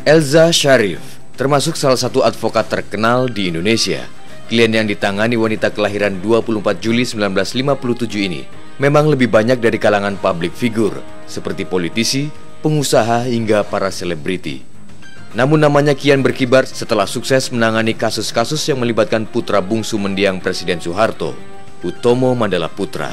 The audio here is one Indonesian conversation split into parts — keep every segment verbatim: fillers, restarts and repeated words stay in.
Elza Sharif termasuk salah satu advokat terkenal di Indonesia. Klien yang ditangani wanita kelahiran dua puluh empat Juli seribu sembilan ratus lima puluh tujuh ini memang lebih banyak dari kalangan publik figur, seperti politisi, pengusaha, hingga para selebriti. Namun namanya kian berkibar setelah sukses menangani kasus-kasus yang melibatkan putra bungsu mendiang Presiden Soeharto, Utomo Mandala Putra.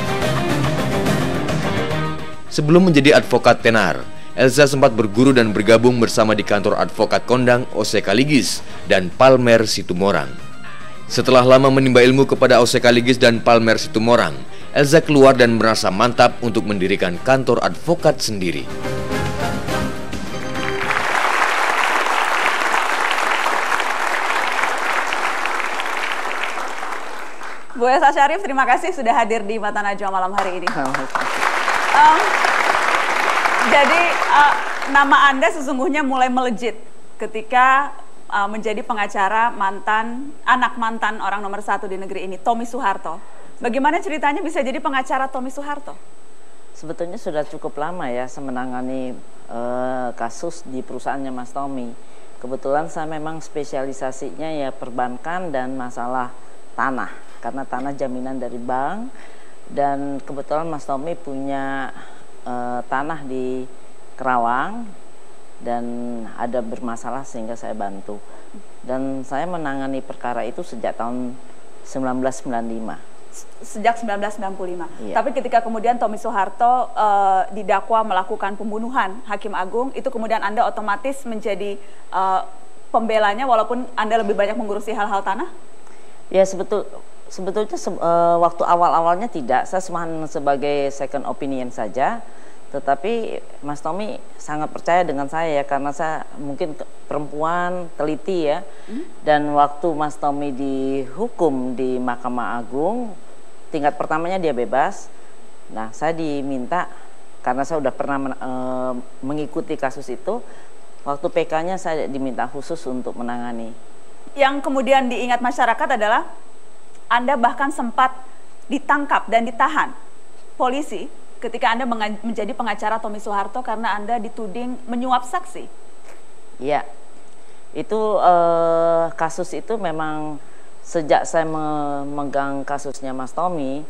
Sebelum menjadi advokat tenar, Elza sempat berguru dan bergabung bersama di kantor advokat kondang Ose Kaligis dan Palmer Situmorang. Setelah lama menimba ilmu kepada Ose Kaligis dan Palmer Situmorang, Elza keluar dan merasa mantap untuk mendirikan kantor advokat sendiri. Bu Elza Sharif, terima kasih sudah hadir di Mata Najwa malam hari ini. Um, jadi uh, nama Anda sesungguhnya mulai melejit ketika uh, menjadi pengacara mantan anak mantan orang nomor satu di negeri ini, Tommy Soeharto. Bagaimana ceritanya bisa jadi pengacara Tommy Soeharto? Sebetulnya sudah cukup lama ya saya menangani uh, kasus di perusahaannya Mas Tommy. Kebetulan saya memang spesialisasinya ya perbankan dan masalah tanah, karena tanah jaminan dari bank. Dan kebetulan Mas Tommy punya uh, tanah di Kerawang dan ada bermasalah sehingga saya bantu. Dan saya menangani perkara itu sejak tahun seribu sembilan ratus sembilan puluh lima. Sejak seribu sembilan ratus sembilan puluh lima. Iya. Tapi ketika kemudian Tommy Soeharto uh, didakwa melakukan pembunuhan Hakim Agung, itu kemudian Anda otomatis menjadi uh, pembelanya walaupun Anda lebih banyak mengurusi hal-hal tanah? Ya sebetul Sebetulnya se uh, waktu awal-awalnya tidak, saya cuma sebagai second opinion saja. Tetapi Mas Tommy sangat percaya dengan saya ya, karena saya mungkin perempuan, teliti ya. Hmm? Dan waktu Mas Tommy dihukum di Mahkamah Agung, tingkat pertamanya dia bebas. Nah, saya diminta, karena saya sudah pernah men uh, mengikuti kasus itu, waktu P K-nya saya diminta khusus untuk menangani. Yang kemudian diingat masyarakat adalah Anda bahkan sempat ditangkap dan ditahan polisi ketika Anda menjadi pengacara Tommy Soeharto karena Anda dituding menyuap saksi. Iya, itu eh, kasus itu memang sejak saya memegang kasusnya Mas Tommy,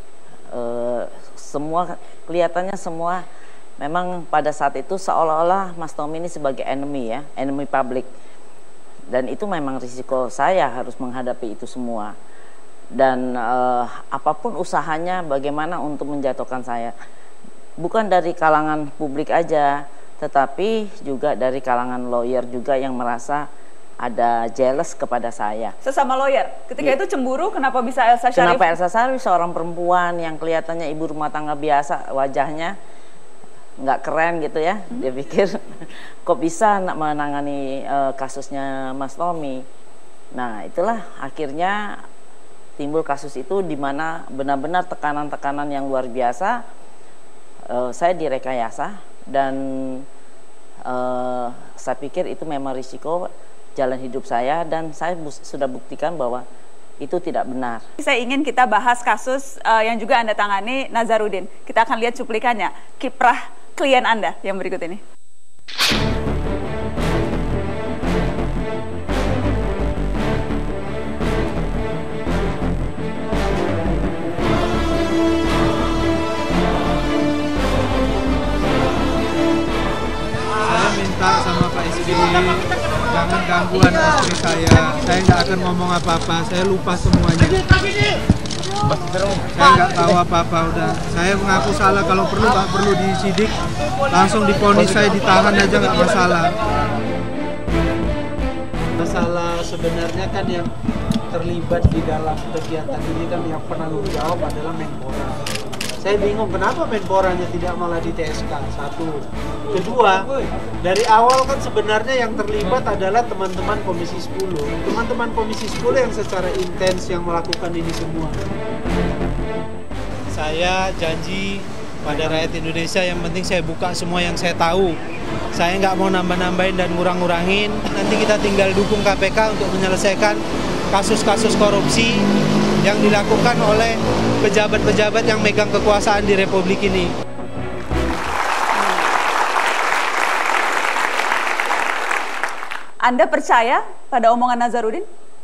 eh, semua kelihatannya semua memang pada saat itu seolah-olah Mas Tommy ini sebagai enemy ya, enemy public. Dan itu memang risiko saya harus menghadapi itu semua. Dan uh, apapun usahanya bagaimana untuk menjatuhkan saya, bukan dari kalangan publik aja, tetapi juga dari kalangan lawyer juga yang merasa ada jealous kepada saya. Sesama lawyer, ketika ya. Itu cemburu, kenapa bisa Elza Sharif? Kenapa Elza Sharif, seorang perempuan yang kelihatannya ibu rumah tangga biasa, wajahnya nggak keren gitu ya, hmm. Dia pikir kok bisa menangani uh, kasusnya Mas Tommy. Nah itulah akhirnya timbul kasus itu di mana benar-benar tekanan-tekanan yang luar biasa. Uh, saya direkayasa dan uh, saya pikir itu memang risiko jalan hidup saya dan saya bu sudah buktikan bahwa itu tidak benar. Saya ingin kita bahas kasus uh, yang juga Anda tangani, Nazarudin. Kita akan lihat cuplikannya, kiprah klien Anda yang berikut ini. Sama Pak S B Y, jangan gangguan istri saya. Saya nggak akan ngomong apa-apa, saya lupa semuanya. Saya nggak tahu apa-apa udah. Saya mengaku salah, kalau perlu nggak perlu disidik, langsung diponis saya ditahan aja nggak masalah. Masalah sebenarnya kan yang terlibat di dalam kegiatan ini kan yang penanggung jawab adalah Menpora. Saya bingung kenapa Menporanya tidak malah di T S K, satu. Kedua, dari awal kan sebenarnya yang terlibat adalah teman-teman Komisi sepuluh. Teman-teman Komisi sepuluh yang secara intens yang melakukan ini semua. Saya janji pada rakyat Indonesia, yang penting saya buka semua yang saya tahu. Saya nggak mau nambah-nambahin dan ngurang-ngurangin. Nanti kita tinggal dukung K P K untuk menyelesaikan kasus-kasus korupsi yang dilakukan oleh pejabat-pejabat yang megang kekuasaan di Republik. Republik ini. Anda percaya pada omongan Nazarudin?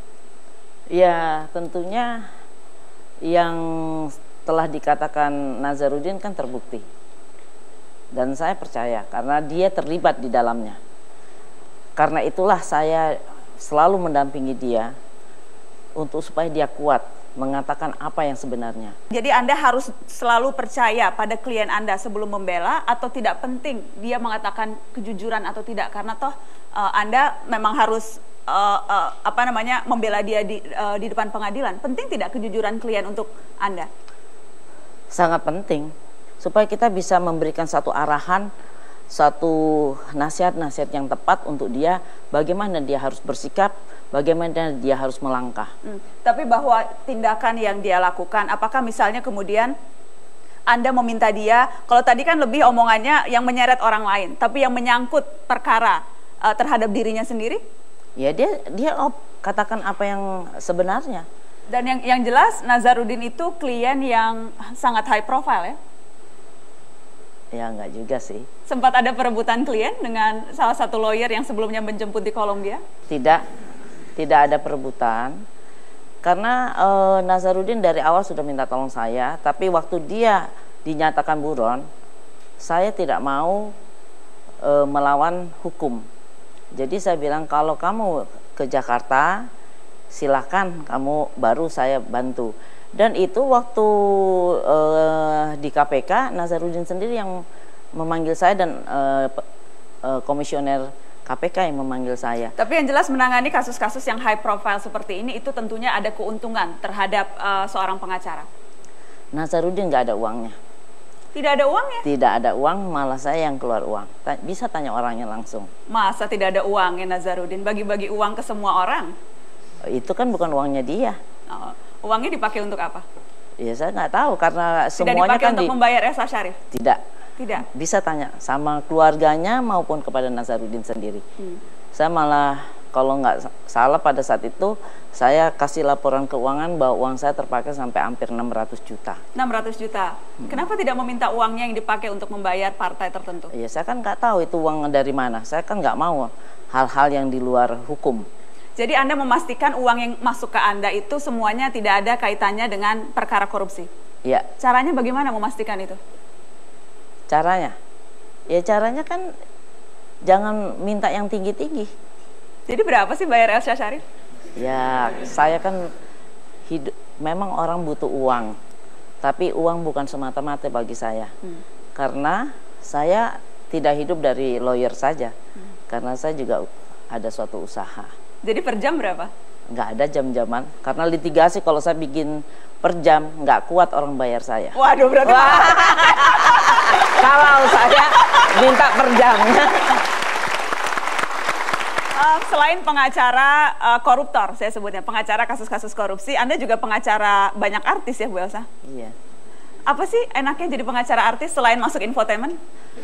Ya, tentunya yang telah dikatakan Nazarudin kan terbukti. Dan saya percaya karena dia terlibat di dalamnya. Karena itulah saya selalu mendampingi dia untuk supaya dia kuat mengatakan apa yang sebenarnya. Jadi Anda harus selalu percaya pada klien Anda sebelum membela, atau tidak penting dia mengatakan kejujuran atau tidak, karena toh uh, Anda memang harus uh, uh, apa namanya membela dia di, uh, di depan pengadilan. Penting tidak kejujuran klien untuk Anda? Sangat penting supaya kita bisa memberikan satu arahan, satu nasihat-nasihat yang tepat untuk dia, bagaimana dia harus bersikap, bagaimana dia harus melangkah. Hmm. Tapi bahwa tindakan yang dia lakukan, apakah misalnya kemudian Anda meminta dia, kalau tadi kan lebih omongannya yang menyeret orang lain, tapi yang menyangkut perkara uh, terhadap dirinya sendiri? Ya dia dia oh, katakan apa yang sebenarnya. Dan yang yang jelas Nazarudin itu klien yang sangat high profile ya? Ya enggak juga sih. Sempat ada perebutan klien dengan salah satu lawyer yang sebelumnya menjemput di Kolombia? Tidak, tidak ada perebutan. Karena e, Nazarudin dari awal sudah minta tolong saya, tapi waktu dia dinyatakan buron, saya tidak mau e, melawan hukum. Jadi saya bilang kalau kamu ke Jakarta, silakan kamu baru saya bantu. Dan itu waktu uh, di K P K, Nazarudin sendiri yang memanggil saya dan uh, uh, komisioner K P K yang memanggil saya. Tapi yang jelas menangani kasus-kasus yang high profile seperti ini itu tentunya ada keuntungan terhadap uh, seorang pengacara. Nazarudin nggak ada uangnya. Tidak ada uangnya? Tidak ada uang, malah saya yang keluar uang. Bisa tanya orangnya langsung. Masa tidak ada uangnya Nazarudin? Bagi-bagi uang ke semua orang? Itu kan bukan uangnya dia. Oh. Uangnya dipakai untuk apa? Ya saya nggak tahu karena Tidak semuanya dipakai kan untuk di... membayar Elsa Sharif? Tidak. Tidak? Bisa tanya sama keluarganya maupun kepada Nazarudin sendiri. Hmm. Saya malah kalau nggak salah pada saat itu saya kasih laporan keuangan bahwa uang saya terpakai sampai hampir enam ratus juta. enam ratus juta? Hmm. Kenapa tidak meminta uangnya yang dipakai untuk membayar partai tertentu? Ya saya kan nggak tahu itu uang dari mana. Saya kan nggak mau hal-hal yang di luar hukum. Jadi Anda memastikan uang yang masuk ke Anda itu semuanya tidak ada kaitannya dengan perkara korupsi? Iya. Caranya bagaimana memastikan itu? Caranya? Ya caranya kan jangan minta yang tinggi-tinggi. Jadi berapa sih bayar Elsa Sharif? Ya saya kan hidup, memang orang butuh uang. Tapi uang bukan semata-mata bagi saya. Hmm. Karena saya tidak hidup dari lawyer saja. Hmm. Karena saya juga ada suatu usaha. Jadi per jam berapa? Nggak ada jam-jaman. Karena litigasi kalau saya bikin per jam, nggak kuat orang bayar saya. Waduh, berarti kalau saya minta per jam. uh, selain pengacara uh, koruptor, saya sebutnya, pengacara kasus-kasus korupsi, Anda juga pengacara banyak artis ya, Bu Elsa? Iya. Apa sih enaknya jadi pengacara artis selain masuk infotainment?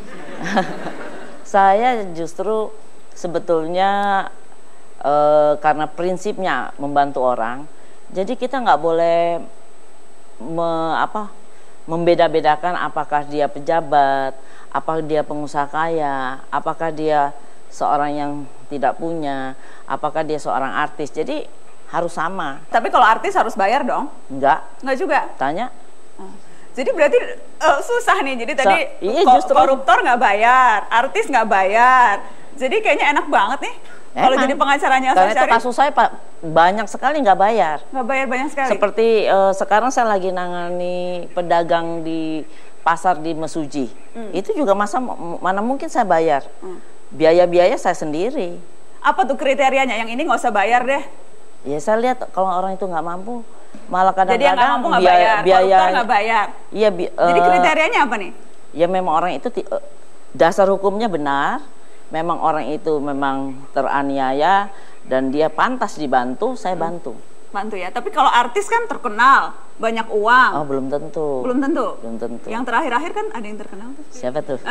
Saya justru sebetulnya E, karena prinsipnya membantu orang, jadi kita nggak boleh me, apa, membeda-bedakan apakah dia pejabat, apakah dia pengusaha kaya, apakah dia seorang yang tidak punya, apakah dia seorang artis. Jadi harus sama. Tapi kalau artis harus bayar dong? Enggak. Enggak juga? Tanya. Oh. Jadi berarti uh, susah nih. Jadi tadi Sa iya, ko justru koruptor nggak bayar, artis nggak bayar. Jadi kayaknya enak banget nih. Kalau jadi pengacaranya Elsa Sharif. Karena itu kasus saya Pak banyak sekali nggak bayar. Nggak bayar banyak sekali. Seperti uh, sekarang saya lagi nangani pedagang di pasar di Mesuji. Hmm. Itu juga masa mana mungkin saya bayar. Biaya-biaya hmm. saya sendiri. Apa tuh kriterianya? Yang ini nggak usah bayar deh. Ya saya lihat kalau orang itu nggak mampu, malah kadang-kadang jadi yang nggak mampu nggak biaya, bayar, biaya nggak bayar. Iya. Bi jadi kriterianya apa nih? Ya memang orang itu uh, dasar hukumnya benar. Memang orang itu memang teraniaya dan dia pantas dibantu, saya bantu. Bantu ya, tapi kalau artis kan terkenal, banyak uang. Oh belum tentu. Belum tentu? Belum tentu. Yang terakhir-akhir kan ada yang terkenal tuh. Siapa tuh?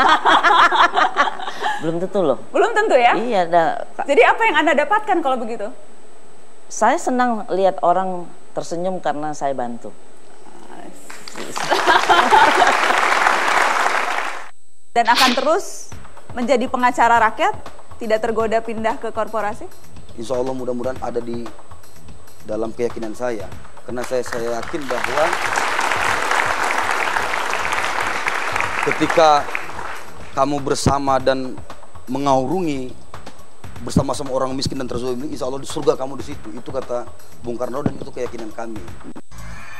Belum tentu loh. Belum tentu ya? Iya. Da, jadi apa yang Anda dapatkan kalau begitu? Saya senang lihat orang tersenyum karena saya bantu. Dan akan terus menjadi pengacara rakyat tidak tergoda pindah ke korporasi? Insya Allah mudah-mudahan ada di dalam keyakinan saya. Karena saya, saya yakin bahwa ketika kamu bersama dan mengaurungi bersama-sama orang miskin dan terzalimi, insya Allah di surga kamu di situ. Itu kata Bung Karno dan itu keyakinan kami.